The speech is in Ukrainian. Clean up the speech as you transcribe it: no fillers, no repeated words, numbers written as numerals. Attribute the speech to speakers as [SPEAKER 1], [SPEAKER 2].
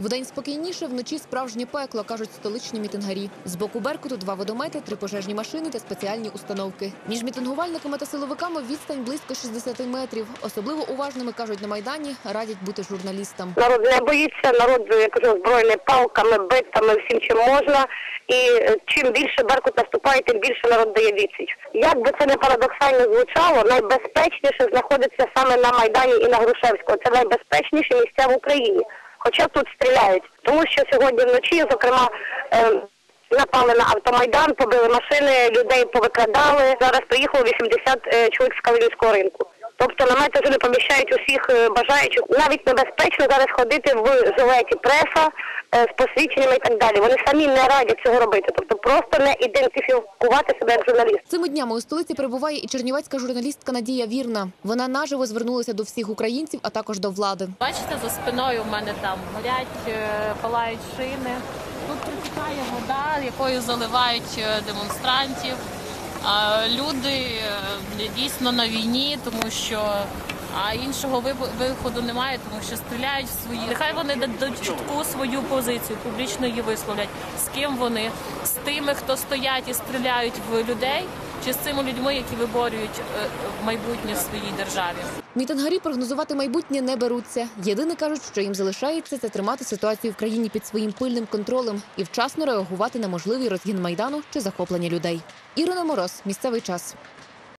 [SPEAKER 1] Вдень спокійніше, вночі справжнє пекло, кажуть столичні мітингарі. З боку «Беркуту» 2 водомети, 3 пожежні машини та спеціальні установки. Між мітингувальниками та силовиками відстань близько 60 метрів. Особливо уважними, кажуть на Майдані, радять бути журналістам.
[SPEAKER 2] Народ не боїться, народ, я кажу, озброєний палками, битами, всім чим можна. І чим більше «Беркут» наступає, тим більше народ дає відсіч. Як би це не парадоксально звучало, найбезпечніше знаходиться саме на Майдані і на Грушевського. Це найбезпечніші місця в Україні. Хоча тут стріляють. Тому що сьогодні вночі, зокрема, напали на автомайдан, побили машини, людей повикрадали. Зараз приїхало 80 чоловік з Калинівського ринку. Тобто намети вже не поміщають усіх бажаючих. Навіть небезпечно зараз ходити в жилеті преса з посвідченнями і так далі. Вони самі не радять цього робити. Тобто просто не ідентифікувати себе як журналіст.
[SPEAKER 1] Цими днями у столиці перебуває і чернівецька журналістка Надія Вірна. Вона наживо звернулася до всіх українців, а також до влади.
[SPEAKER 3] Бачите, за спиною в мене там горять, палають шини. Тут протікає вода, якою заливають демонстрантів. Люди дійсно на війні, тому що іншого виходу немає, тому що стріляють в свої. Нехай вони дадуть чітку свою позицію, публічно її висловлять. З ким вони? З тими, хто стоять і стріляють в людей, чи з цими людьми, які виборюють майбутнє в своїй державі?
[SPEAKER 1] Мітингарі прогнозувати майбутнє не беруться. Єдине, кажуть, що їм залишається – це тримати ситуацію в країні під своїм пильним контролем і вчасно реагувати на можливий розгін Майдану чи захоплення людей. Ірина Мороз, місцевий час.